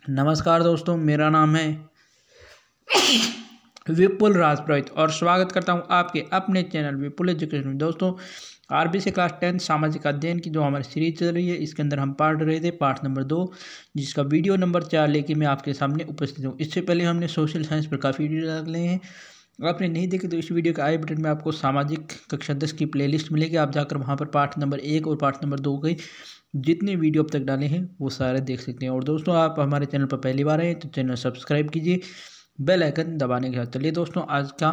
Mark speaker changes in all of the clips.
Speaker 1: नमस्कार दोस्तों, मेरा नाम है विपुल राजपुरोहित और स्वागत करता हूं आपके अपने चैनल विपुल एजुकेशन में। दोस्तों, आरबीसी क्लास 10 सामाजिक अध्ययन की जो हमारी सीरीज चल रही है, इसके अंदर हम पढ़ रहे थे पाठ नंबर 2, जिसका वीडियो नंबर 4 लेके मैं आपके सामने उपस्थित हूँ। इससे पहले हमने सोशल साइंस पर काफ़ी वीडियो डाले हैं। आपने नहीं देखे तो इस वीडियो के आई बटन में आपको सामाजिक कक्षा 10 की प्लेलिस्ट मिलेगी। आप जाकर वहाँ पर पाठ नंबर 1 और पाठ नंबर 2 के जितने वीडियो अब तक डाले हैं वो सारे देख सकते हैं। और दोस्तों, आप हमारे चैनल पर पहली बार आए तो चैनल सब्सक्राइब कीजिए, बेल आइकन दबाने के साथ। चलिए दोस्तों, आज का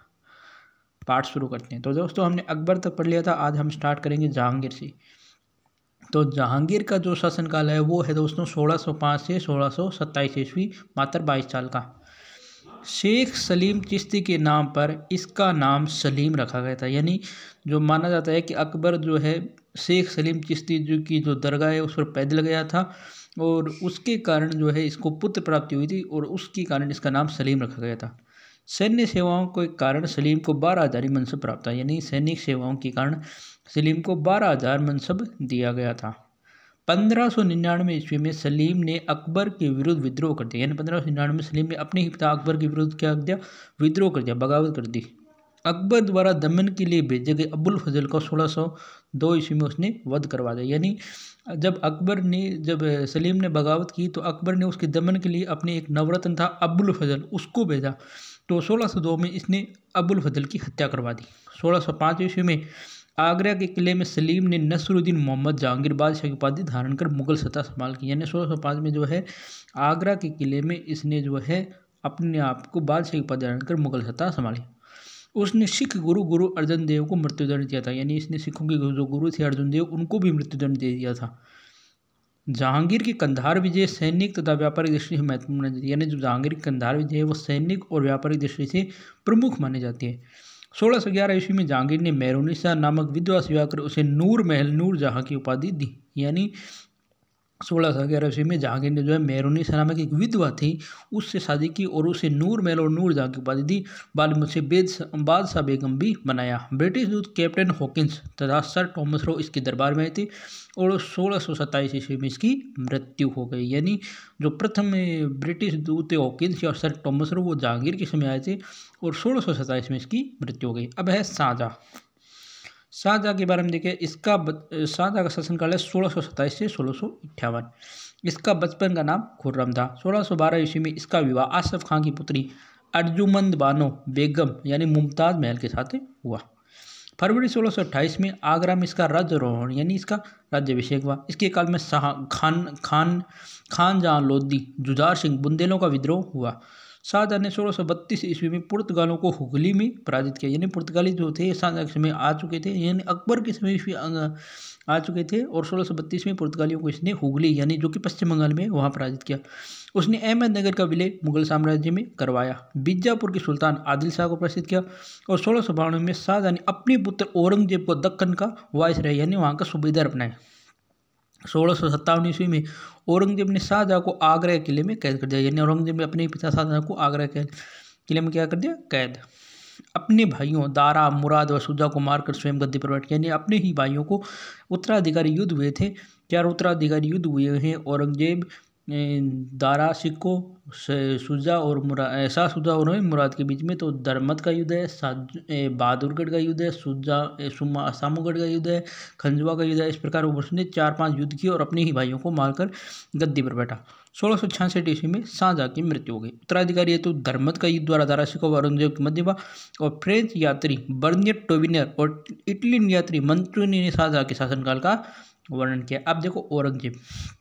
Speaker 1: पाठ शुरू करते हैं। तो दोस्तों, हमने अकबर तक पढ़ लिया था, आज हम स्टार्ट करेंगे जहांगीर से। तो जहांगीर का जो शासनकाल है वो है दोस्तों 1605 से 1627 ईस्वी, मात्र 22 साल का। शेख सलीम चिश्ती के नाम पर इसका नाम सलीम रखा गया था। यानी जो माना जाता है कि अकबर जो है शेख सलीम चिश्ती जो की जो दरगाह है उस पर पैदल गया था और उसके कारण जो है इसको पुत्र प्राप्ति हुई थी और उसके कारण इसका नाम सलीम रखा गया था। सैन्य सेवाओं के कारण सलीम को 12,000 मनसब प्राप्त था। यानी सैनिक सेवाओं के कारण सलीम को 12,000 मनसब दिया गया था। 1599 ईस्वी में सलीम ने अकबर के विरुद्ध विद्रोह कर दिया। यानी 1599 में सलीम ने अपने ही पिता अकबर के विरुद्ध क्या कर दिया, विद्रोह कर दिया, बगावत कर दी। अकबर द्वारा दमन के लिए भेजे गए अबुल फजल को 1602 ईस्वी में उसने वध करवा दिया। यानी जब सलीम ने बगावत की तो अकबर ने उसके दमन के लिए अपने एक नवरत्न था अबुल फजल, उसको भेजा। तो 1602 में इसने अबुल फजल की हत्या करवा दी। 1605 ईस्वी में आगरा के किले में सलीम ने नसरुद्दीन मोहम्मद जहांगीर बादशाह की उपाधि धारण कर मुगल सत्ता संभाल की। यानी 1605 में जो है आगरा के किले में इसने जो है अपने आप को बादशाह की उपाधि धारण कर मुगल सत्ता संभाली। उसने सिख गुरु अर्जन देव को मृत्युदंड दिया था। यानी इसने सिखों के जो गुरु थे अर्जुन देव, उनको भी मृत्युदंड दे दिया था। जहांगीर की कंधार विजय सैनिक तथा व्यापारिक दृष्टि से महत्वपूर्ण है। यानी जो जहांगीर की कंधार विजय है वो सैनिक और व्यापारिक दृष्टि से प्रमुख मानी जाती है। 1611 ईस्वी में जहांगीर ने मेहरुनिसा नामक विधवा से विवाह कर उसे नूर महल नूर जहां की उपाधि दी। यानी 1611 ईस्वी में जहांगीर ने जो है मेहरुनिसा नामक एक विधवा थी उससे शादी की और उसे नूर महल और नूर जहां की उपाधि दी। बाद में उसे बादशाह बेगम भी बनाया। ब्रिटिश दूत कैप्टन हॉकिंस तथा सर टॉमस रो इसके दरबार में आए थे और 1627 ईस्वी में इसकी मृत्यु हो गई। यानी जो प्रथम ब्रिटिश दूत हॉकिंस और सर टॉमस रो वो जहांगीर के समय आए थे और 1627 में इसकी मृत्यु हो गई। अब है शाहजहाँ के बारे में देखें। शाहजहाँ का शासनकाल है 1627 से 1658। इसका बचपन का नाम खुर्रम था। 1612 ईस्वी में इसका विवाह आसफ खां की पुत्री अर्जुमंद बानो बेगम यानी मुमताज़ महल के साथ हुआ। फरवरी 1628 में आगरा में इसका राज्यारोहण यानी इसका राज्याभिषेक हुआ। इसके काल में खान जहां लोदी जुझार सिंह बुंदेलों का विद्रोह हुआ। शाहजहाँ ने 1632 ईस्वी में पुर्तगालों को हुगली में पराजित किया। यानी पुर्तगाली जो थे शाहजहाँ के समय आ चुके थे, यानी अकबर के समय आ चुके थे और 1632 में पुर्तगालियों को इसने हुगली यानी जो कि पश्चिम बंगाल में वहाँ पराजित किया। उसने अहमदनगर का विलय मुगल साम्राज्य में करवाया। बीजापुर के सुल्तान आदिल शाह को प्रसिद्ध किया और 1692 में शाहजहाँ ने अपने पुत्र औरंगजेब को दक्कन का वायसराय यानी वहाँ का सूबेदार अपनाया। 1657 ईस्वी में औरंगजेब ने शाहजहाँ को आगरा किले में कैद कर दिया। यानी औरंगजेब ने अपने पिता शाहजहाँ को आगरा के किले में क्या कर दिया, कैद। अपने भाइयों दारा मुराद और शुजा को मारकर स्वयं गद्दी पर बैठ गया। यानी अपने ही भाइयों को उत्तराधिकारी युद्ध हुए थे, 4 उत्तराधिकारी युद्ध हुए हैं। औरंगजेब, दारा सिक्को, शुजा और शाह शुजा और मुराद के बीच में तो दरमत का युद्ध है, बहादुरगढ़ का युद्ध है, सामूगढ़ का युद्ध है, खंजवा का युद्ध है। इस प्रकार उसने 4-5 युद्ध किए और अपने ही भाइयों को मारकर गद्दी पर बैठा। 1666 ईस्वी में शाहजहाँ की मृत्यु हो गई। उत्तराधिकारी हेतु धर्मत का युद्ध द्वारा दारा सिक्को व औरंगजेब के मध्य हुआ और फ्रेंच यात्री बर्नियर टोविनियर और इटलियन यात्री मंत्रोनी ने शाहजहाँ के शासनकाल का वर्णन किया। अब देखो औरंगजेब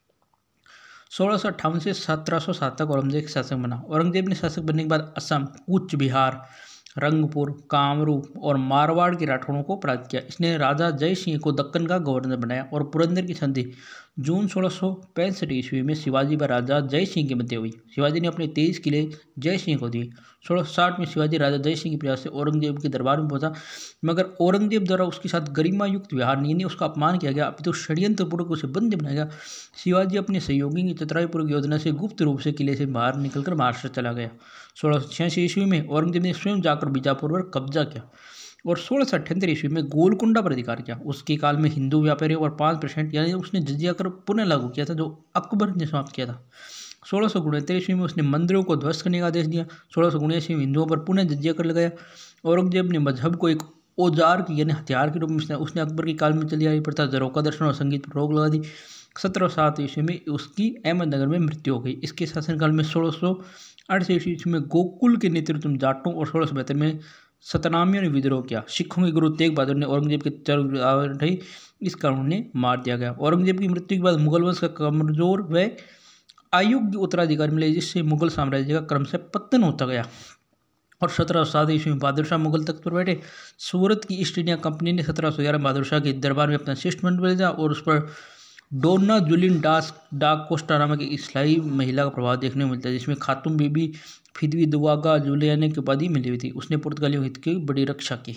Speaker 1: 1658 से 1707 तक औरंगजेब शासक बना। औरंगजेब ने शासक बनने के बाद असम, कूच बिहार, रंगपुर, कामरूप और मारवाड़ के राठौड़ों को पराजित किया। इसने राजा जय सिंह को दक्कन का गवर्नर बनाया और पुरंदर की संधि जून 1665 ईस्वी में शिवाजी व राजा जय सिंह के मध्य हुई। शिवाजी ने अपने 23 किले जय सिंह को दिए। 1660 में शिवाजी राजा जय सिंह के प्रयास से औरंगजेब के दरबार में पहुंचा, मगर औरंगजेब द्वारा उसके साथ गरिमा युक्त व्यवहार नहीं, यानी उसका अपमान किया गया, अपितु षड्यंत्रपूर्वक उसे बंदी बनाया गया। शिवाजी अपने सहयोगी की चतुराईपूर्वक योजना से गुप्त रूप से किले से बाहर निकलकर महाराष्ट्र चला गया। 1686 ईस्वी में औरंगजेब ने स्वयं जाकर बीजापुर पर कब्जा किया और 1678 ईस्वी में गोलकुंडा पर अधिकार किया। उसके काल में हिंदू व्यापारियों और 5% यानी उसने जजिया कर पुनः लागू किया था जो अकबर ने समाप्त किया था। 1669 ईस्वी में उसने मंदिरों को ध्वस्त करने का आदेश दिया। 1679 में हिंदुओं पर पुनः जजिया कर लगाया। औरंगजेब ने मजहब को एक औजार की यानी हथियार के रूप में उसने अकबर के काल में चली आई प्रथा झरोका दर्शन और संगीत पर रोक लगा दी। 1707 ईस्वी में उसकी अहमदनगर में मृत्यु हो गई। इसके शासनकाल में 1668 ईस्वी में गोकुल के नेतृत्व में जाटों और 1672 में सतनामियों ने विद्रोह किया। सिखों के गुरु तेग बहादुर ने औरंगजेब के चरघाई, इस कारण उन्हें मार दिया गया। औरंगजेब की मृत्यु के बाद मुगल वंश का कमजोर व अयोग्य उत्तराधिकारी मिले, जिससे मुगल साम्राज्य का क्रम से पतन होता गया। और 1707 ईस्वी में बहादुर शाह मुगल तख्त पर बैठे। सूरत की ईस्ट इंडिया कंपनी ने 1711 में बहादुर शाह के दरबार में अपना शिष्टमंडल भेजा और उस पर डोना जुलिन डाक कोस्टा नामक एक इस्लामी महिला का प्रभाव देखने को मिलता है, जिसमें खातून बीबी फिदवी दुआगा जुलियाने की उपाधि मिली हुई थी। उसने पुर्तगालियों हित की बड़ी रक्षा की।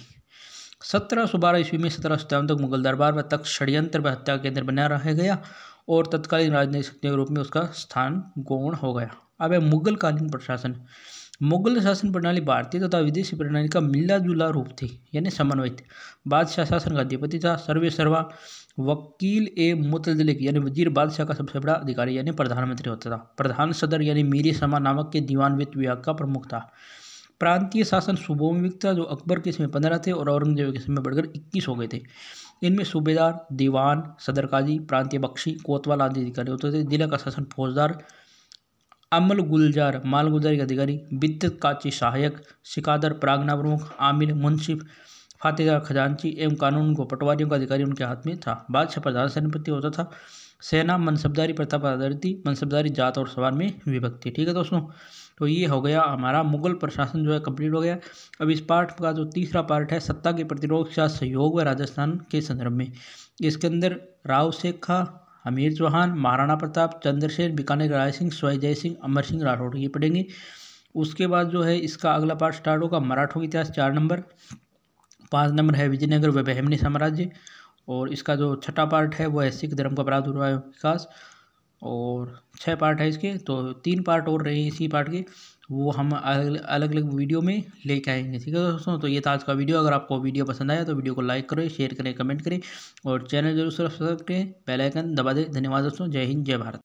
Speaker 1: 1712 ईस्वी में 1757 तक मुगल दरबार व तख्त षड्यंत्र व हत्या केंद्र बना रह गया और तत्कालीन राजनीतिक शक्ति के रूप में उसका स्थान गौण हो गया। अब है मुगल कालीन प्रशासन। मुगल शासन प्रणाली भारतीय तथा विदेशी प्रणाली का मिला जुला रूप थी, यानी समन्वित। बादशाह शासन का अधिपति था। सर्वे सर्वा वकील ए मुतजलिक यानी वजीर बादशाह का सबसे बड़ा अधिकारी यानी प्रधानमंत्री होता था। प्रधान सदर यानी मीर समा नामक के दीवान वित्त विभाग का प्रमुख था। प्रांतीय शासन सूबों में विकता, जो अकबर के समय 15 थे और औरंगजेब के समय बढ़कर 21 हो गए थे। इनमें सूबेदार, दीवान, सदर काजी, प्रांतीय बख्शी, कोतवाल आदि अधिकारी होते थे। जिला का शासन फौजदार, अमल गुलजार मालगुजारी का अधिकारी, विद्युत काची सहायक, सिकादर प्रागना प्रमुख, आमिल, मुंशिफ, फातेदार खजांची एवं कानून को पटवारियों का अधिकारी उनके हाथ में था। बादशाह प्रधान सेनापति होता था। सेना मनसबदारी प्रथा पर आधारित थी। मनसबदारी जात और सवार में विभक्ति। ठीक है दोस्तों, तो ये हो गया हमारा मुगल प्रशासन जो है कंप्लीट हो गया। अब इस पार्ट का जो तीसरा पार्ट है सत्ता के प्रतिरोध के साथ सहयोग व राजस्थान के संदर्भ में, इसके अंदर राव शेख खां, हमीर चौहान, महाराणा प्रताप, चंद्रसेन, बीकानेर राय सिंह, स्वय जय सिंह, अमर सिंह राठौड़ ये पढ़ेंगे। उसके बाद जो है इसका अगला पार्ट स्टार्ट होगा मराठों का इतिहास 4 नंबर, 5 नंबर है विजयनगर व बहमनी साम्राज्य, और इसका जो छठा पार्ट है वो है सिख धर्म का प्रादुर्भाव विकास, और 6 पार्ट है इसके। तो 3 पार्ट और रहे इसी पार्ट के, वो हम अलग अलग वीडियो में लेके आएंगे। ठीक है दोस्तों, तो ये था आज का वीडियो। अगर आपको वीडियो पसंद आया तो वीडियो को लाइक करें, शेयर करें, कमेंट करें और चैनल जरूर सब्सक्राइब करें, बेल आइकन दबा दें। धन्यवाद दोस्तों, जय हिंद, जय भारत।